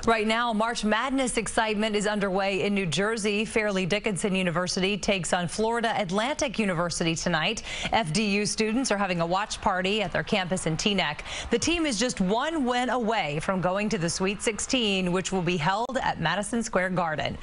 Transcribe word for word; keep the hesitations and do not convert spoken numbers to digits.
Right now, March Madness excitement is underway in New Jersey. Fairleigh Dickinson University takes on Florida Atlantic University tonight. F D U students are having a watch party at their campus in Teaneck. The team is just one win away from going to the Sweet sixteen, which will be held at Madison Square Garden.